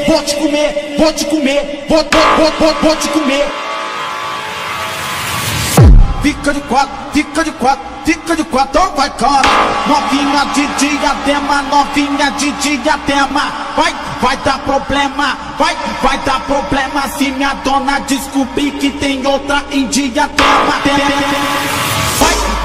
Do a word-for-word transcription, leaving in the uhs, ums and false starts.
vou te comer, vou te comer, vou, vou, vou, vou, vou te comer. Fica de quatro, fica de quatro, fica de quatro, oh, vai cara. Novinha de diadema, novinha de diadema. Vai, vai dar problema, vai, vai dar problema se minha dona descobrir que tem outra em diadema. Vai,